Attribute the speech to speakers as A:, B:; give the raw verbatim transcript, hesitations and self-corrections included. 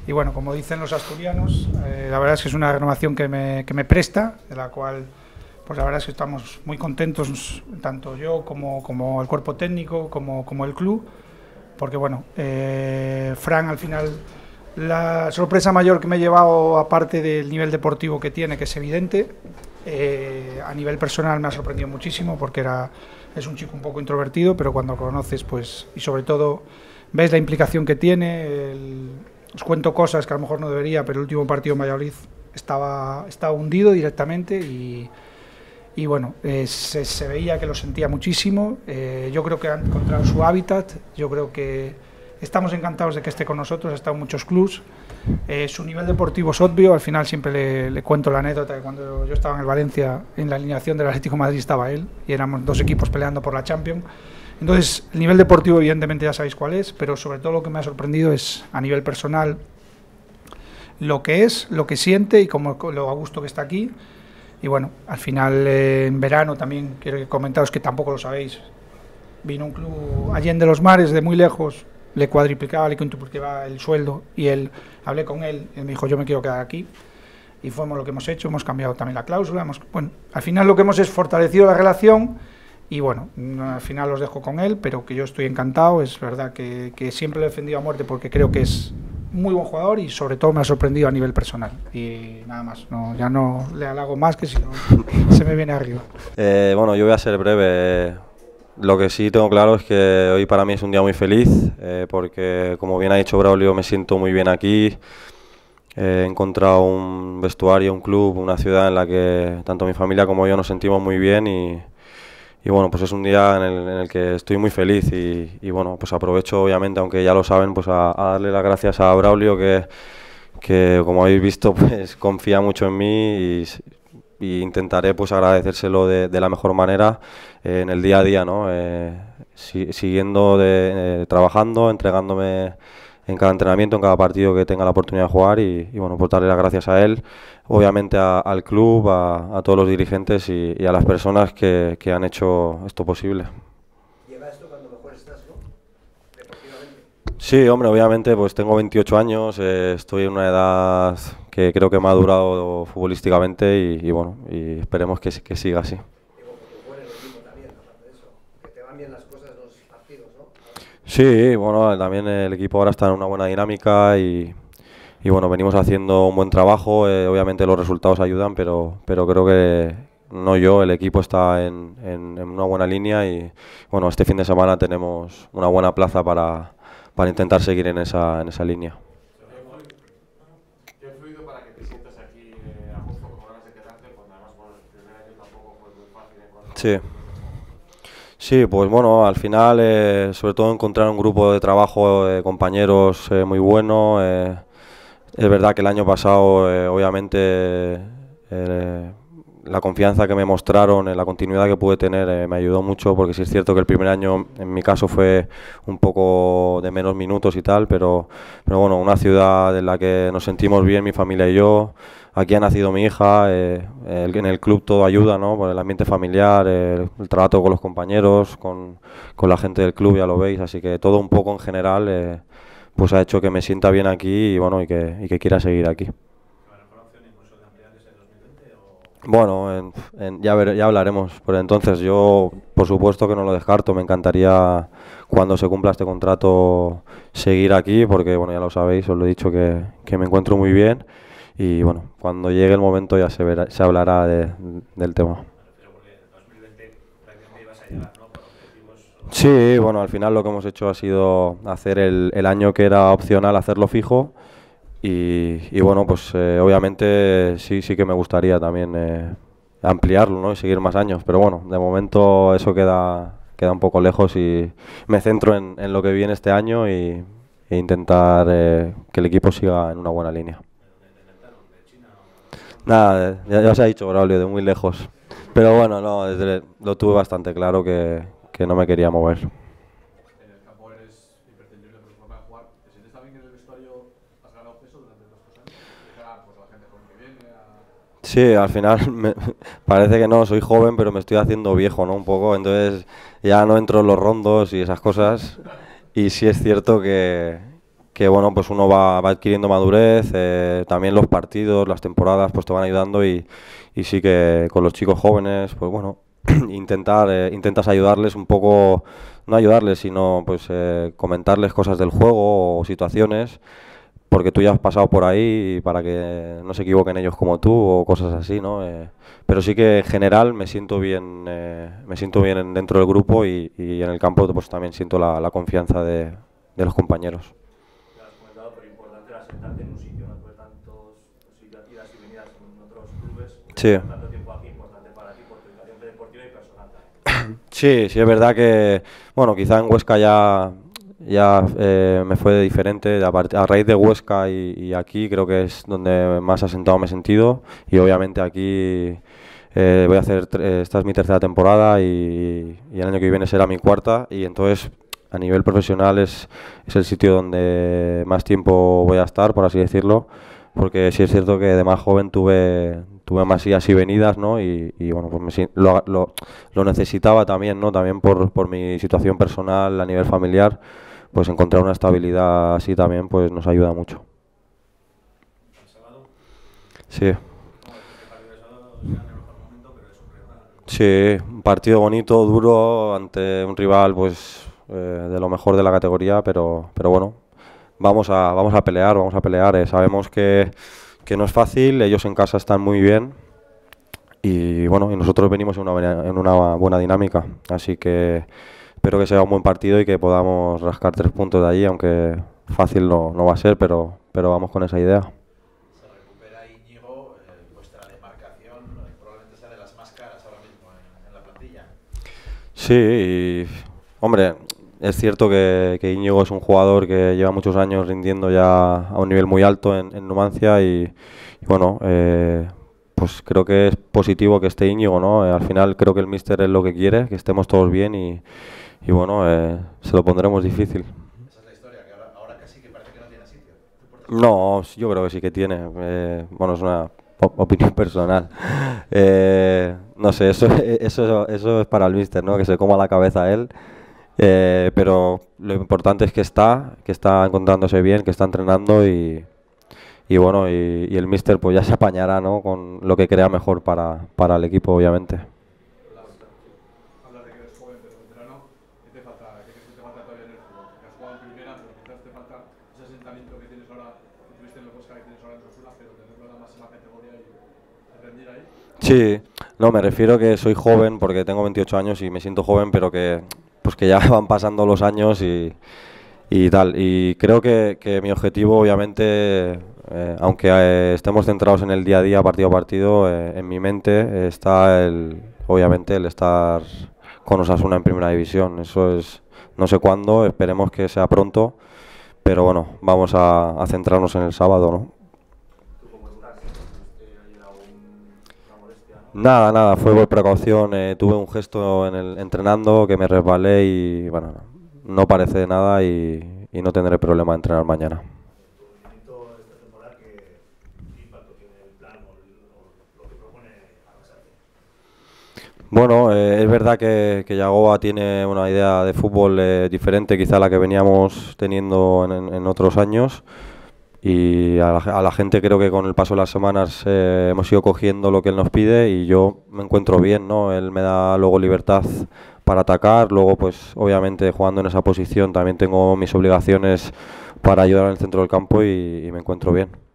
A: y bueno, como dicen los asturianos, eh, la verdad es que es una renovación que me, que me presta, de la cual pues la verdad es que estamos muy contentos, tanto yo como, como el cuerpo técnico, como, como el club, porque bueno, eh, Fran al final, la sorpresa mayor que me he llevado, aparte del nivel deportivo que tiene, que es evidente, eh, a nivel personal me ha sorprendido muchísimo, porque era, es un chico un poco introvertido, pero cuando lo conoces, pues, y sobre todo ves la implicación que tiene, el, os cuento cosas que a lo mejor no debería, pero el último partido en Valladolid estaba, estaba hundido directamente y, y bueno, eh, se, se veía que lo sentía muchísimo. Eh, yo creo que ha encontrado su hábitat, yo creo que estamos encantados de que esté con nosotros, ha estado en muchos clubs. Eh, su nivel deportivo es obvio, al final siempre le, le cuento la anécdota de cuando yo estaba en el Valencia, en la alineación del Atlético de Madrid estaba él, y éramos dos equipos peleando por la Champions. Entonces, el nivel deportivo evidentemente ya sabéis cuál es, pero sobre todo lo que me ha sorprendido es a nivel personal lo que es, lo que siente y cómo lo a gusto que está aquí. Y bueno, al final eh, en verano también quiero comentaros que tampoco lo sabéis, vino un club Allende los Mares de muy lejos, le cuadriplicaba, le quintuplicaba el sueldo, y él, hablé con él, él me dijo yo me quiero quedar aquí, y fuimos lo que hemos hecho, hemos cambiado también la cláusula, hemos, bueno, al final lo que hemos es fortalecido la relación. Y bueno, al final los dejo con él, pero que yo estoy encantado. Es verdad que, que siempre lo he defendido a muerte porque creo que es muy buen jugador y sobre todo me ha sorprendido a nivel personal. Y nada más, no, ya no le halago más, que si no se me viene arriba.
B: Eh, bueno, yo voy a ser breve. Lo que sí tengo claro es que hoy para mí es un día muy feliz, eh, porque como bien ha dicho Braulio, me siento muy bien aquí. He encontrado un vestuario, un club, una ciudad en la que tanto mi familia como yo nos sentimos muy bien y Y bueno, pues es un día en el, en el que estoy muy feliz y, y bueno, pues aprovecho obviamente, aunque ya lo saben, pues a, a darle las gracias a Braulio que, que como habéis visto pues confía mucho en mí y, y intentaré pues agradecérselo de, de la mejor manera eh, en el día a día, ¿no? Eh, si, siguiendo de, eh, trabajando, entregándome en cada entrenamiento, en cada partido que tenga la oportunidad de jugar y, y bueno, pues darle las gracias a él, obviamente a, al club, a, a todos los dirigentes y, y a las personas que, que han hecho esto posible.
C: ¿Llega esto cuando mejor estás, no? Deportivamente.
B: Sí, hombre, obviamente pues tengo veintiocho años, eh, estoy en una edad que creo que me ha durado futbolísticamente y, y bueno, y esperemos que, que siga así. Sí, bueno, también el equipo ahora está en una buena dinámica y, y bueno, venimos haciendo un buen trabajo, eh, obviamente los resultados ayudan, pero, pero creo que no yo, el equipo está en, en, en una buena línea y bueno, este fin de semana tenemos una buena plaza para, para intentar seguir en esa, en esa línea.
D: ¿Qué ha influido para que te sientas aquí eh, a gusto, con ganas de quedarte, cuando además bueno, el primer año tampoco fue muy fácil encontrar?
B: Sí. Sí, pues bueno, al final, eh, sobre todo encontrar un grupo de trabajo de compañeros eh, muy bueno. Eh, es verdad que el año pasado, eh, obviamente, eh, la confianza que me mostraron, eh, la continuidad que pude tener, eh, me ayudó mucho, porque sí es cierto que el primer año, en mi caso, fue un poco de menos minutos y tal, pero, pero bueno, una ciudad en la que nos sentimos bien, mi familia y yo. Aquí ha nacido mi hija, eh, el, en el club todo ayuda, ¿no? Por el ambiente familiar, eh, el trato con los compañeros, con, con la gente del club, ya lo veis, así que todo un poco en general eh, pues ha hecho que me sienta bien aquí y bueno y que, y que quiera seguir aquí. Bueno, en, en, ya, ver, ya hablaremos, por entonces yo por supuesto que no lo descarto, me encantaría cuando se cumpla este contrato seguir aquí porque bueno, ya lo sabéis, os lo he dicho que, que me encuentro muy bien. Y bueno, cuando llegue el momento ya se verá, se hablará de, del tema. Sí, bueno, al final lo que hemos hecho ha sido hacer el, el año que era opcional, hacerlo fijo. Y, y bueno, pues eh, obviamente sí, sí que me gustaría también eh, ampliarlo, ¿no? Y seguir más años. Pero bueno, de momento eso queda, queda un poco lejos y me centro en, en lo que viene este año y, e intentar eh, que el equipo siga en una buena línea. Nada, ya, ya os ha dicho Braulio, de muy lejos. Pero bueno, no, desde, lo tuve bastante claro que, que no me quería mover.
D: En el campo eres imprescindible por tu forma de jugar. ¿Te sientes también que en el vestuario has ganado peso durante estos dos años? ¿De cara pues, a la gente joven que viene? A...
B: Sí, al final me, parece que no, soy joven, pero me estoy haciendo viejo, ¿no? Un poco, entonces ya no entro en los rondos y esas cosas. Y sí es cierto que... que bueno, pues uno va, va adquiriendo madurez, eh, también los partidos, las temporadas, pues te van ayudando y, y sí que con los chicos jóvenes, pues bueno, intentar eh, intentas ayudarles un poco, no ayudarles, sino pues eh, comentarles cosas del juego o situaciones, porque tú ya has pasado por ahí y para que no se equivoquen ellos como tú o cosas así, ¿no? Eh, pero sí que en general me siento bien, eh, me siento bien en- dentro del grupo y, y en el campo pues también siento la, la confianza de, de los compañeros.
C: Ya has comentado, pero importante era sentarte en un sitio, ¿no? Después de tantos pues, idas y venidas en otros clubes,
B: Sí.
C: tanto tiempo aquí, importante para ti por tu educación deportiva y personal también.
B: Sí, sí es verdad que, bueno, quizá en Huesca ya, ya eh, me fue diferente, a, part- a raíz de Huesca y, y aquí creo que es donde más asentado me he sentido y obviamente aquí eh, voy a hacer, tre- eh, esta es mi tercera temporada y, y el año que viene será mi cuarta y entonces a nivel profesional es, es el sitio donde más tiempo voy a estar, por así decirlo, porque sí es cierto que de más joven tuve, tuve más idas y venidas, ¿no? Y, y, bueno, pues me, sien- lo, lo, lo necesitaba también, ¿no? También por, por mi situación personal a nivel familiar, pues encontrar una estabilidad así también pues nos ayuda mucho.
E: El sábado,
B: Sí,
E: no, el partido de sábado será en el mejor momento, pero es un rival.
B: sí, un partido bonito, duro, ante un rival pues eh, de lo mejor de la categoría, pero, pero bueno, vamos a, vamos a pelear, vamos a pelear. eh, Sabemos que, que no es fácil, ellos en casa están muy bien y bueno, y nosotros venimos en una, buena- en una buena dinámica, así que espero que sea un buen partido y que podamos rascar tres puntos de allí, aunque fácil no, no va a ser, pero, pero vamos con esa idea.
F: Se recupera Íñigo, eh, vuestra demarcación eh, probablemente sea de las más caras ahora mismo en, en la plantilla.
B: Sí, y, hombre, es cierto que, que Íñigo es un jugador que lleva muchos años rindiendo ya a un nivel muy alto en, en Numancia y, y bueno, eh, pues creo que es positivo que esté Íñigo, ¿no? Eh, al final creo que el míster es lo que quiere, que estemos todos bien y, y bueno, eh, se lo pondremos difícil.
F: Esa es la historia, que ahora, ahora casi que parece que no tiene sitio. ¿Te importa?
B: No, yo creo que sí que tiene. eh, bueno, es una op- opinión personal. Eh, no sé, eso, eso, eso es para el míster, ¿no? Que se coma la cabeza él. Eh, pero lo importante es que está, que está encontrándose bien, que está entrenando y, y bueno, y, y el míster pues ya se apañará, ¿no? Con lo que crea mejor para, para el equipo, obviamente.
D: Hablas, hablas de que eres joven pero veterano. ¿Qué te falta? ¿Qué crees que te falta todavía en el fútbol? Porque has jugado en primera, pero quizás te falta ese asentamiento que tienes ahora, que tuviste en el Huesca, que tienes ahora en Osasuna, pero tenerlo en la máxima categoría y rendir ahí.
B: Sí, no, me refiero que soy joven porque tengo veintiocho años y me siento joven, pero que pues que ya van pasando los años y, y tal. Y creo que, que mi objetivo, obviamente, eh, aunque eh, estemos centrados en el día a día, partido a partido, eh, en mi mente eh, está el, obviamente, el estar con Osasuna en primera división. Eso es, no sé cuándo, esperemos que sea pronto, pero bueno, vamos a, a centrarnos en el sábado, ¿no?
C: ¿Tú cómo estás? ¿Tuviste ayer algún- una molestia, no?
B: Nada, nada, fue por precaución. eh, tuve un gesto en el entrenando que me resbalé y bueno, no parece nada y, y no tendré problema en entrenar mañana.
C: Tu rendimiento esta temporada, ¿qué qué impacto tiene el plan o, el- o lo que propone Arrasate?
B: Bueno, eh, es verdad que, que Yagoba tiene una idea de fútbol eh, diferente quizá a la que veníamos teniendo en, en- en otros años y a la, a la gente creo que con el paso de las semanas eh, hemos ido cogiendo lo que él nos pide y yo me encuentro bien, ¿no? Él me da luego libertad para atacar, luego pues obviamente jugando en esa posición también tengo mis obligaciones para ayudar en el centro del campo y, y me encuentro bien.